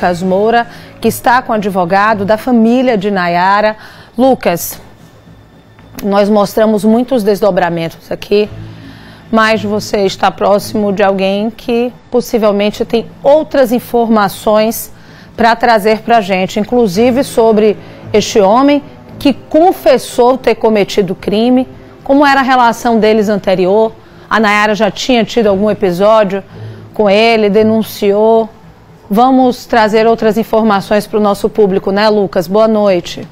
Lucas Moura, que está com o advogado da família de Nayara. Lucas, nós mostramos muitos desdobramentos aqui, mas você está próximo de alguém que possivelmente tem outras informações para trazer para a gente, inclusive sobre este homem que confessou ter cometido crime, como era a relação deles anterior. A Nayara já tinha tido algum episódio com ele, denunciou. Vamos trazer outras informações para o nosso público, né, Lucas? Boa noite.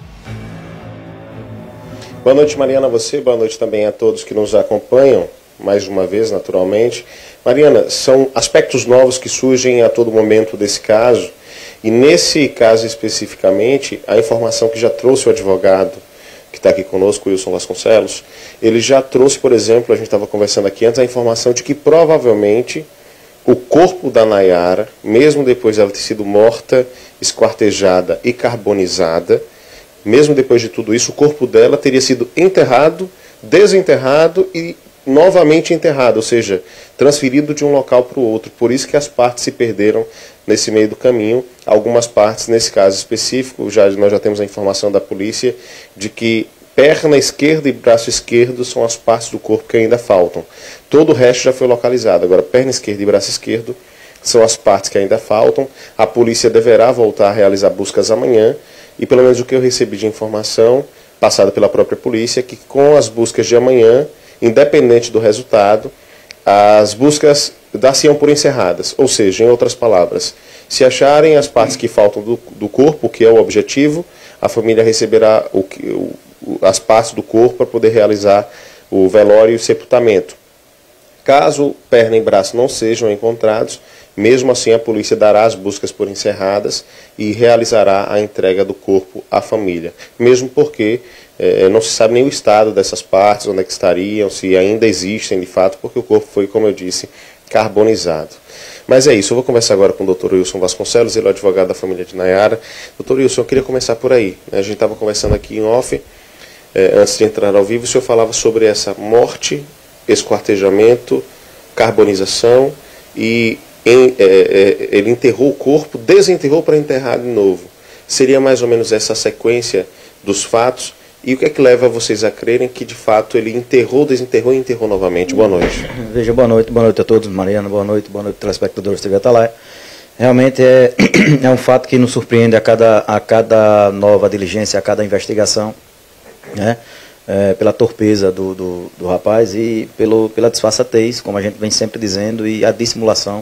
Boa noite, Mariana, a você. Boa noite também a todos que nos acompanham, mais uma vez, naturalmente. Mariana, são aspectos novos que surgem a todo momento desse caso. E nesse caso especificamente, a informação que já trouxe o advogado, que está aqui conosco, Wilson Vasconcelos, ele já trouxe, por exemplo, a gente estava conversando aqui antes, a informação de que provavelmente o corpo da Nayara, mesmo depois dela ter sido morta, esquartejada e carbonizada, mesmo depois de tudo isso, o corpo dela teria sido enterrado, desenterrado e novamente enterrado, ou seja, transferido de um local para o outro. Por isso que as partes se perderam nesse meio do caminho. Algumas partes, nesse caso específico, nós já temos a informação da polícia de que perna esquerda e braço esquerdo são as partes do corpo que ainda faltam. Todo o resto já foi localizado. Agora, perna esquerda e braço esquerdo são as partes que ainda faltam. A polícia deverá voltar a realizar buscas amanhã. E pelo menos o que eu recebi de informação, passada pela própria polícia, é que com as buscas de amanhã, independente do resultado, as buscas dar-se-ão por encerradas. Ou seja, em outras palavras, se acharem as partes que faltam do corpo, que é o objetivo, a família receberá as partes do corpo para poder realizar o velório e o sepultamento. Caso perna e braço não sejam encontrados, mesmo assim a polícia dará as buscas por encerradas e realizará a entrega do corpo à família. Mesmo porque não se sabe nem o estado dessas partes, onde é que estariam, se ainda existem de fato, porque o corpo foi, como eu disse, carbonizado. Mas é isso, eu vou conversar agora com o Dr. Wilson Vasconcelos, ele é o advogado da família de Nayara. Dr. Wilson, eu queria começar por aí. A gente estava conversando aqui em off, antes de entrar ao vivo, o senhor falava sobre essa morte, esquartejamento, carbonização e ele enterrou o corpo, desenterrou para enterrar de novo. Seria mais ou menos essa sequência dos fatos? E o que é que leva vocês a crerem que de fato ele enterrou, desenterrou e enterrou novamente? Boa noite. Veja, boa noite a todos. Mariana, boa noite telespectadores da TV Atalaia. Realmente é um fato que nos surpreende a cada nova diligência, a cada investigação, né? Pela torpeza do rapaz e pela disfarçatez, como a gente vem sempre dizendo, e a dissimulação,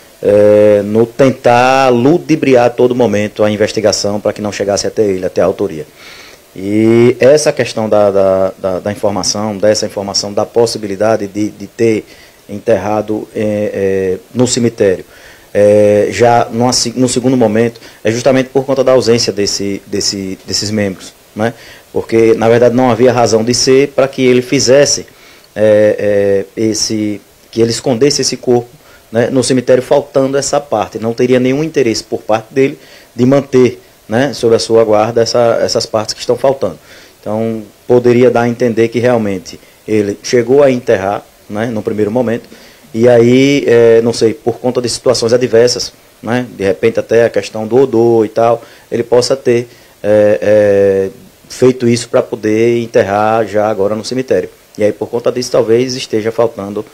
no tentar ludibriar a todo momento a investigação para que não chegasse até ele, até a autoria. E essa questão da informação, dessa informação, da possibilidade de ter enterrado no cemitério, já no segundo momento, é justamente por conta da ausência desses membros, né? Porque, na verdade, não havia razão de ser para que ele fizesse que ele escondesse esse corpo, né, no cemitério, faltando essa parte. Não teria nenhum interesse por parte dele de manter, né, sob a sua guarda essas partes que estão faltando. Então, poderia dar a entender que realmente ele chegou a enterrar, né, no primeiro momento, e aí, não sei, por conta de situações adversas, né, de repente até a questão do odor e tal, ele possa ter feito isso para poder enterrar já agora no cemitério. E aí, por conta disso, talvez esteja faltando,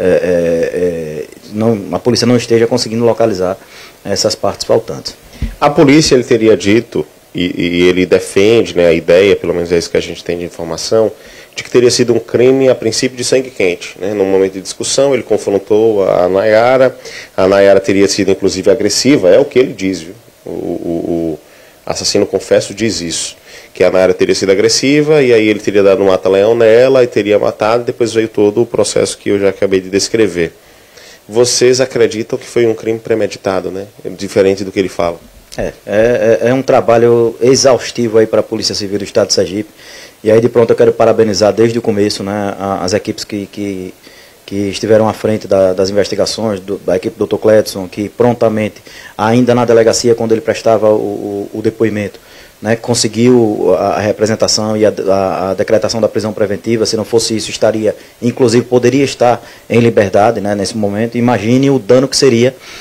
a polícia não esteja conseguindo localizar essas partes faltantes. A polícia, ele teria dito, e ele defende, né, a ideia, pelo menos é isso que a gente tem de informação, de que teria sido um crime, a princípio, de sangue quente, né? Num momento de discussão, ele confrontou a Nayara teria sido, inclusive, agressiva, é o que ele diz, viu? O assassino, confesso, diz isso, que a Nayara teria sido agressiva, e aí ele teria dado um mata-leão nela, e teria matado, e depois veio todo o processo que eu já acabei de descrever. Vocês acreditam que foi um crime premeditado, né? Diferente do que ele fala. É um trabalho exaustivo aí para a Polícia Civil do Estado de Sergipe, e aí de pronto eu quero parabenizar desde o começo, né, as equipes que estiveram à frente das investigações, da equipe do Dr. Cledson, que prontamente, ainda na delegacia, quando ele prestava o depoimento, né, conseguiu a representação e a decretação da prisão preventiva. Se não fosse isso, poderia estar em liberdade, né, nesse momento. Imagine o dano que seria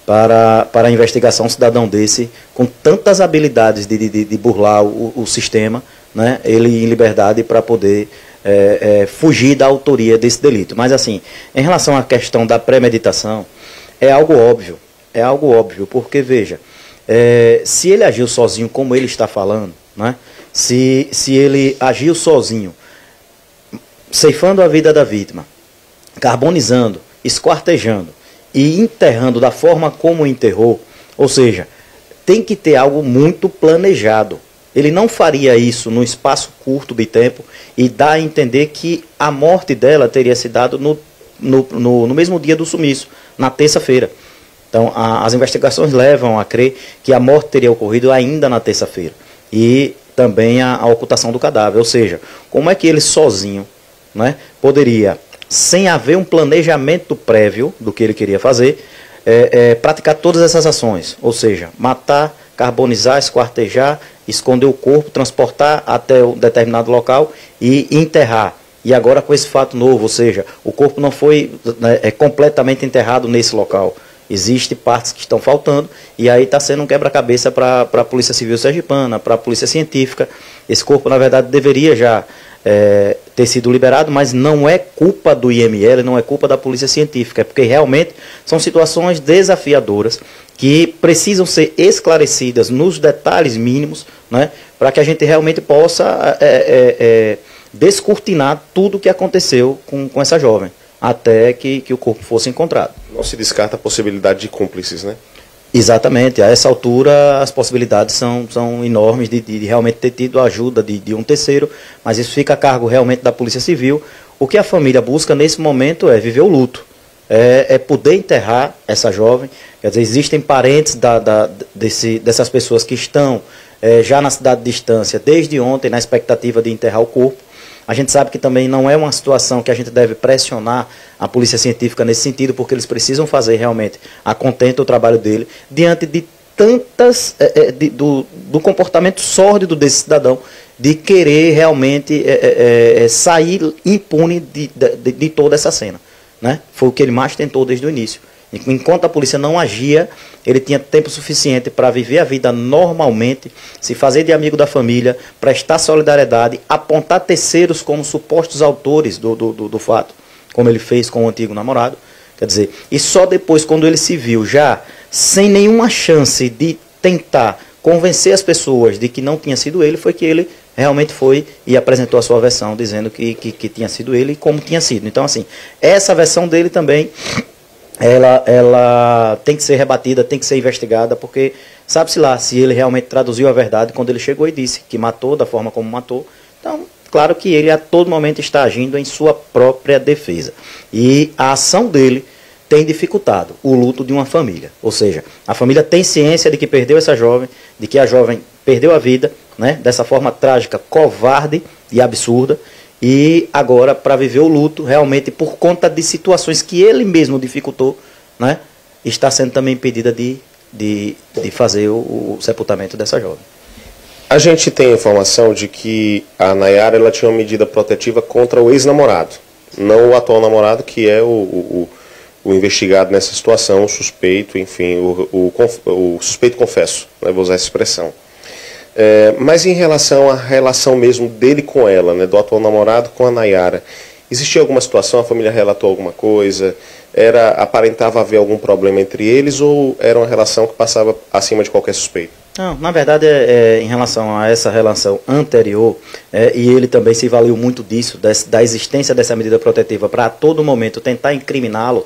para a investigação um cidadão desse, com tantas habilidades de burlar o sistema, né, ele em liberdade para poder fugir da autoria desse delito. Mas assim, em relação à questão da premeditação, é algo óbvio, porque veja, se ele agiu sozinho como ele está falando, né, se ele agiu sozinho, ceifando a vida da vítima, carbonizando, esquartejando e enterrando da forma como enterrou, ou seja, tem que ter algo muito planejado. Ele não faria isso num espaço curto de tempo e dá a entender que a morte dela teria se dado no mesmo dia do sumiço, na terça-feira. Então, as investigações levam a crer que a morte teria ocorrido ainda na terça-feira. E também a ocultação do cadáver. Ou seja, como é que ele sozinho, né, poderia, sem haver um planejamento prévio do que ele queria fazer, praticar todas essas ações? Ou seja, matar, carbonizar, esquartejar, esconder o corpo, transportar até um determinado local e enterrar. E agora com esse fato novo, ou seja, o corpo não foi completamente enterrado nesse local. Existem partes que estão faltando e aí está sendo um quebra-cabeça para a Polícia Civil Sergipana, para a Polícia Científica. Esse corpo, na verdade, deveria já ter sido liberado, mas não é culpa do IML, não é culpa da Polícia Científica, porque realmente são situações desafiadoras que precisam ser esclarecidas nos detalhes mínimos, né, para que a gente realmente possa descortinar tudo o que aconteceu com essa jovem, até que o corpo fosse encontrado. Não se descarta a possibilidade de cúmplices, né? Exatamente. A essa altura as possibilidades são enormes de realmente ter tido a ajuda de um terceiro, mas isso fica a cargo realmente da Polícia Civil. O que a família busca nesse momento é viver o luto, é poder enterrar essa jovem. Quer dizer, existem parentes dessas pessoas que estão já na cidade de Estância desde ontem na expectativa de enterrar o corpo. A gente sabe que também não é uma situação que a gente deve pressionar a Polícia Científica nesse sentido, porque eles precisam fazer realmente a contento o trabalho dele, diante de tantas, do comportamento sórdido desse cidadão, de querer realmente sair impune de toda essa cena, né? Foi o que ele mais tentou desde o início. Enquanto a polícia não agia, ele tinha tempo suficiente para viver a vida normalmente, se fazer de amigo da família, prestar solidariedade, apontar terceiros como supostos autores do fato, como ele fez com o antigo namorado. Quer dizer, e só depois, quando ele se viu já sem nenhuma chance de tentar convencer as pessoas de que não tinha sido ele, foi que ele realmente foi e apresentou a sua versão, dizendo que tinha sido ele e como tinha sido. Então, assim, essa versão dele também ela tem que ser rebatida, tem que ser investigada, porque sabe-se lá se ele realmente traduziu a verdade quando ele chegou e disse que matou da forma como matou. Então, claro que ele a todo momento está agindo em sua própria defesa. E a ação dele tem dificultado o luto de uma família. Ou seja, a família tem ciência de que perdeu essa jovem, de que a jovem perdeu a vida, né, dessa forma trágica, covarde e absurda. E agora, para viver o luto, realmente por conta de situações que ele mesmo dificultou, né, está sendo também impedida de fazer o sepultamento dessa jovem. A gente tem a informação de que a Nayara ela tinha uma medida protetiva contra o ex-namorado, não o atual namorado, que é o investigado nessa situação, o suspeito, enfim, o suspeito confesso, né, vou usar essa expressão. Mas em relação à relação mesmo dele com ela, né, do atual namorado com a Nayara, existia alguma situação, a família relatou alguma coisa, aparentava haver algum problema entre eles ou era uma relação que passava acima de qualquer suspeito? Não, na verdade, em relação a essa relação anterior, e ele também se valeu muito disso, da existência dessa medida protetiva para a todo momento tentar incriminar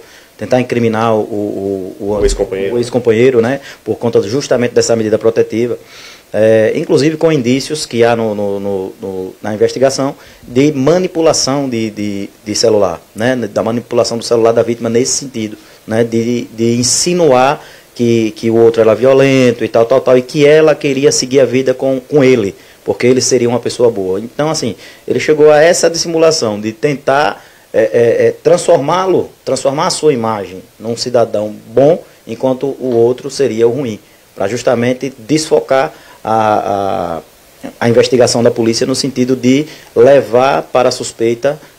o ex-companheiro, né, por conta justamente dessa medida protetiva. Inclusive com indícios que há na investigação de manipulação de celular, né, da manipulação do celular da vítima nesse sentido, né, de insinuar que o outro era violento e tal, e que ela queria seguir a vida com ele, porque ele seria uma pessoa boa. Então, assim, ele chegou a essa dissimulação de tentar transformar a sua imagem num cidadão bom, enquanto o outro seria o ruim, para justamente desfocar a investigação da polícia no sentido de levar para a suspeita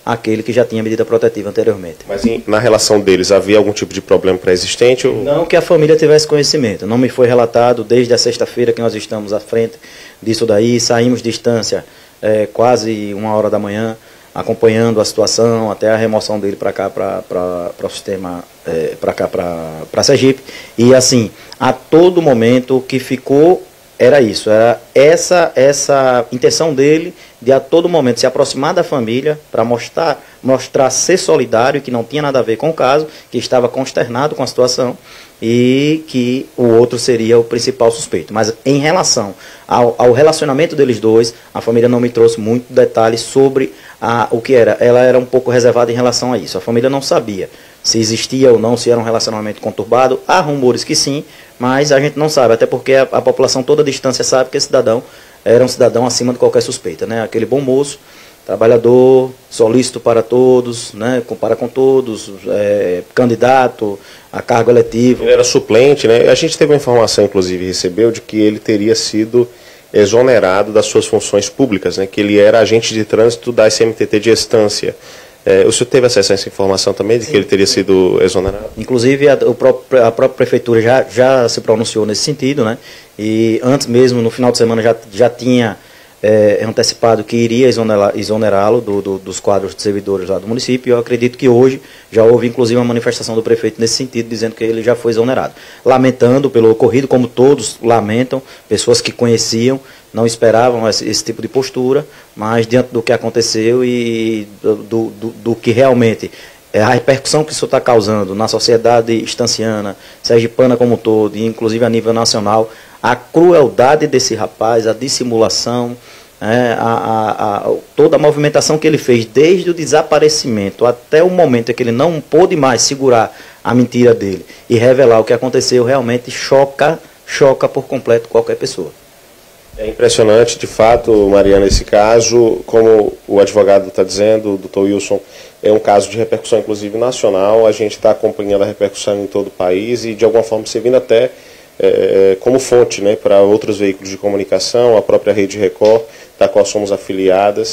aquele que já tinha medida protetiva anteriormente. Mas na relação deles havia algum tipo de problema pré-existente? Ou... Não que a família tivesse conhecimento, não me foi relatado desde a sexta-feira que nós estamos à frente disso daí, saímos de distância quase 1h da manhã, acompanhando a situação, até a remoção dele para cá, para o sistema, para Sergipe. E assim, a todo momento o que ficou era isso, era essa intenção dele de a todo momento se aproximar da família para mostrar ser solidário, que não tinha nada a ver com o caso, que estava consternado com a situação e que o outro seria o principal suspeito. Mas em relação ao relacionamento deles dois, a família não me trouxe muito detalhes sobre o que era. Ela era um pouco reservada em relação a isso. A família não sabia se existia ou não, se era um relacionamento conturbado. Há rumores que sim, mas a gente não sabe, até porque a população toda a distância sabe que esse cidadão era um cidadão acima de qualquer suspeita, né? Aquele bom moço, trabalhador, solícito para todos, né? Compara com todos, candidato a cargo eletivo. Ele era suplente, né? A gente teve uma informação, inclusive, recebeu, de que ele teria sido exonerado das suas funções públicas, né? Que ele era agente de trânsito da SMTT de Estância. O senhor teve acesso a essa informação também, de que ele teria sido exonerado? Inclusive, a própria prefeitura já se pronunciou nesse sentido, né? E antes mesmo, no final de semana, já tinha antecipado que iria exonerá-lo dos quadros de servidores lá do município. E eu acredito que hoje já houve, inclusive, uma manifestação do prefeito nesse sentido, dizendo que ele já foi exonerado. Lamentando pelo ocorrido, como todos lamentam, pessoas que conheciam, não esperavam esse tipo de postura, mas diante do que aconteceu e do que realmente a repercussão que isso está causando na sociedade estanciana, sergipana como um todo, e inclusive a nível nacional, a crueldade desse rapaz, a dissimulação, toda a movimentação que ele fez, desde o desaparecimento até o momento em que ele não pôde mais segurar a mentira dele e revelar o que aconteceu, realmente choca por completo qualquer pessoa. É impressionante, de fato, Mariana, esse caso, como o advogado está dizendo, o doutor Wilson, é um caso de repercussão, inclusive, nacional. A gente está acompanhando a repercussão em todo o país e, de alguma forma, servindo até como fonte, né, para outros veículos de comunicação, a própria Rede Record, da qual somos afiliada,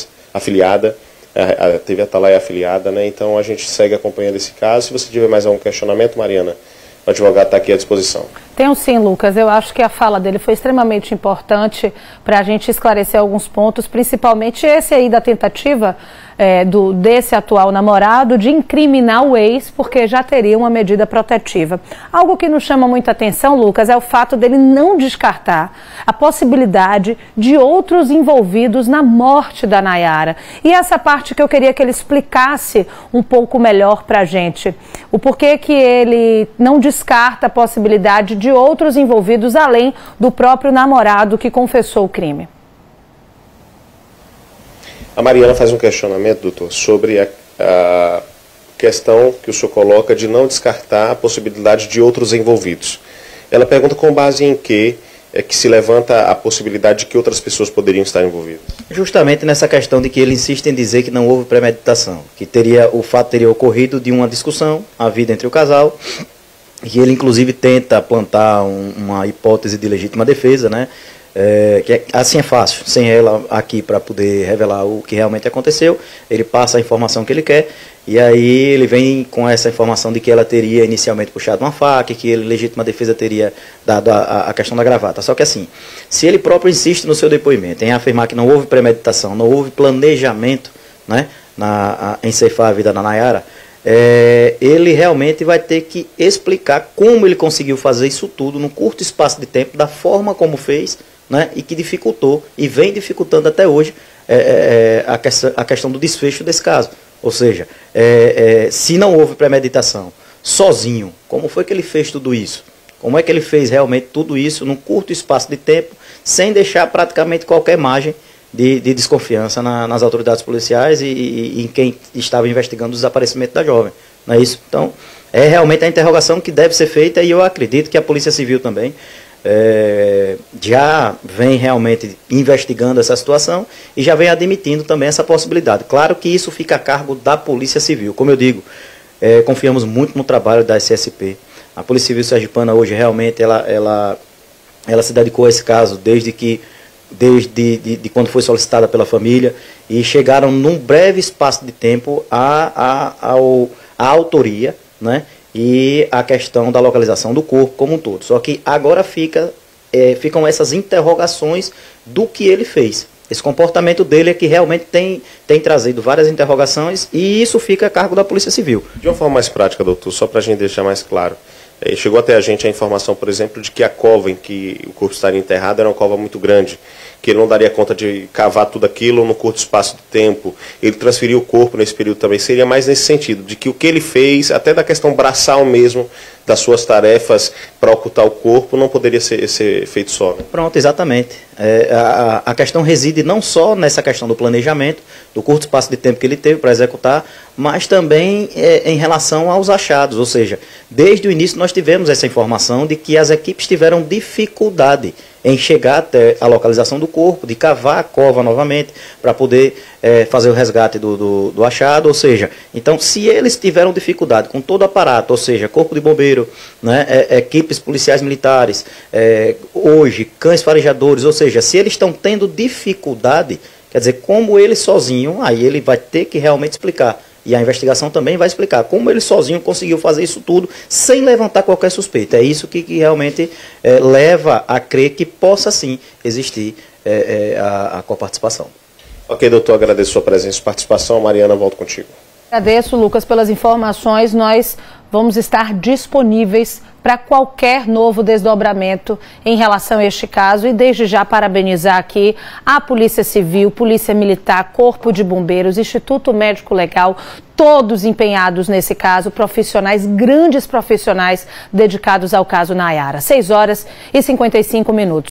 a TV Atalaia é afiliada, né, então a gente segue acompanhando esse caso. Se você tiver mais algum questionamento, Mariana, o advogado está aqui à disposição. Tenho sim, Lucas. Eu acho que a fala dele foi extremamente importante para a gente esclarecer alguns pontos, principalmente esse aí da tentativa desse atual namorado de incriminar o ex, porque já teria uma medida protetiva. Algo que nos chama muita atenção, Lucas, é o fato dele não descartar a possibilidade de outros envolvidos na morte da Nayara. E essa parte que eu queria que ele explicasse um pouco melhor para a gente. O porquê que ele não descarta a possibilidade de outros envolvidos, além do próprio namorado que confessou o crime. A Mariana faz um questionamento, doutor, sobre a questão que o senhor coloca de não descartar a possibilidade de outros envolvidos. Ela pergunta com base em que se levanta a possibilidade de que outras pessoas poderiam estar envolvidas. Justamente nessa questão de que ele insiste em dizer que não houve premeditação, que o fato teria ocorrido de uma discussão havida entre o casal, e ele inclusive tenta plantar uma hipótese de legítima defesa, né? Que assim é fácil, sem ela aqui para poder revelar o que realmente aconteceu. Ele passa a informação que ele quer e aí ele vem com essa informação de que ela teria inicialmente puxado uma faca, que ele, legítima defesa, teria dado a questão da gravata. Só que assim, se ele próprio insiste no seu depoimento em afirmar que não houve premeditação, não houve planejamento, né, em ceifar a vida da Nayara, ele realmente vai ter que explicar como ele conseguiu fazer isso tudo num curto espaço de tempo, da forma como fez, né, e que dificultou e vem dificultando até hoje a questão do desfecho desse caso. Ou seja, se não houve premeditação, sozinho, como foi que ele fez tudo isso? Como é que ele fez realmente tudo isso num curto espaço de tempo, sem deixar praticamente qualquer margem de desconfiança nas autoridades policiais e em quem estava investigando o desaparecimento da jovem? Não é isso? Então, é realmente a interrogação que deve ser feita, e eu acredito que a Polícia Civil também já vem realmente investigando essa situação e já vem admitindo também essa possibilidade. Claro que isso fica a cargo da Polícia Civil. Como eu digo, confiamos muito no trabalho da SSP. A Polícia Civil sergipana hoje realmente ela se dedicou a esse caso desde que de quando foi solicitada pela família, e chegaram num breve espaço de tempo à autoria, né, e a questão da localização do corpo como um todo. Só que agora ficam essas interrogações do que ele fez. Esse comportamento dele é que realmente tem trazido várias interrogações, e isso fica a cargo da Polícia Civil. De uma forma mais prática, doutor, só para a gente deixar mais claro, chegou até a gente a informação, por exemplo, de que a cova em que o corpo estaria enterrado era uma cova muito grande, que ele não daria conta de cavar tudo aquilo no curto espaço de tempo. Ele transferiu o corpo nesse período também. Seria mais nesse sentido, de que o que ele fez, até da questão braçal mesmo, das suas tarefas para ocultar o corpo, não poderia ser feito só. Né? Pronto, exatamente. A questão reside não só nessa questão do planejamento, do curto espaço de tempo que ele teve para executar, mas também em relação aos achados. Ou seja, desde o início nós tivemos essa informação de que as equipes tiveram dificuldade em chegar até a localização do corpo, de cavar a cova novamente, para poder fazer o resgate do achado. Ou seja, então, se eles tiveram dificuldade com todo o aparato, ou seja, corpo de bombeiro, né, equipes policiais militares, hoje, cães farejadores, ou seja, se eles estão tendo dificuldade, quer dizer, como ele sozinho, aí ele vai ter que realmente explicar. E a investigação também vai explicar como ele sozinho conseguiu fazer isso tudo sem levantar qualquer suspeita. É isso que realmente leva a crer que possa sim existir a coparticipação. Ok, doutor, agradeço a sua presença e participação. Mariana, volto contigo. Agradeço, Lucas, pelas informações. Nós vamos estar disponíveis para qualquer novo desdobramento em relação a este caso, e desde já parabenizar aqui a Polícia Civil, Polícia Militar, Corpo de Bombeiros, Instituto Médico Legal, todos empenhados nesse caso, profissionais, grandes profissionais dedicados ao caso Nayara. 6 horas e 55 minutos.